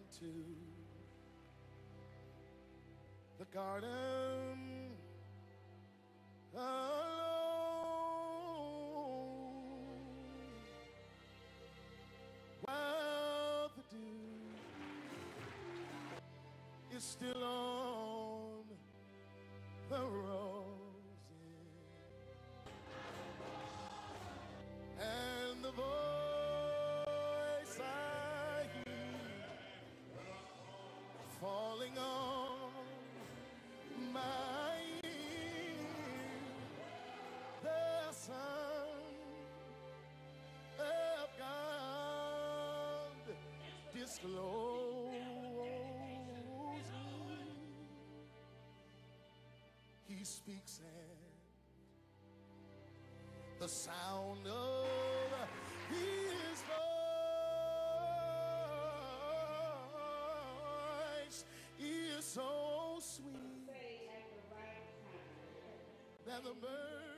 into the garden alone, while the dew is still on the roses, and the voice I hear falling on my ear, the Son of God disclosing. He speaks and the sound of his voice is so sweet that the birds